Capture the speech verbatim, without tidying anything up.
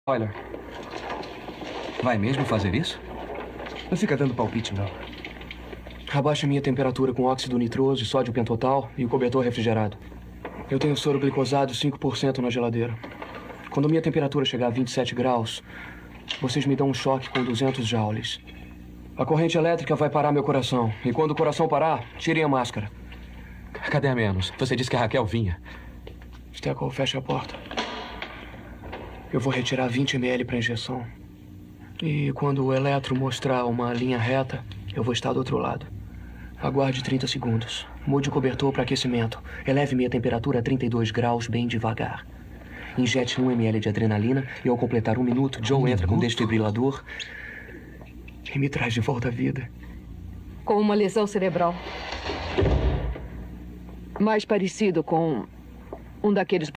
Olha, vai mesmo fazer isso? Não fica dando palpite, não. Abaixa minha temperatura com óxido nitroso e sódio pentotal e o cobertor refrigerado. Eu tenho soro glicosado cinco por cento na geladeira. Quando minha temperatura chegar a vinte e sete graus, vocês me dão um choque com duzentos joules. A corrente elétrica vai parar meu coração. E quando o coração parar, tirem a máscara. Cadê a menos? Você disse que a Raquel vinha. Steckel, fecha a porta. Eu vou retirar vinte mililitros para injeção. E quando o eletro mostrar uma linha reta, eu vou estar do outro lado. Aguarde trinta segundos. Mude o cobertor para aquecimento. Eleve minha temperatura a trinta e dois graus bem devagar. Injete um mililitro de adrenalina e ao completar um minuto, Joe entra com um desfibrilador e me traz de volta à vida. Com uma lesão cerebral. Mais parecido com um daqueles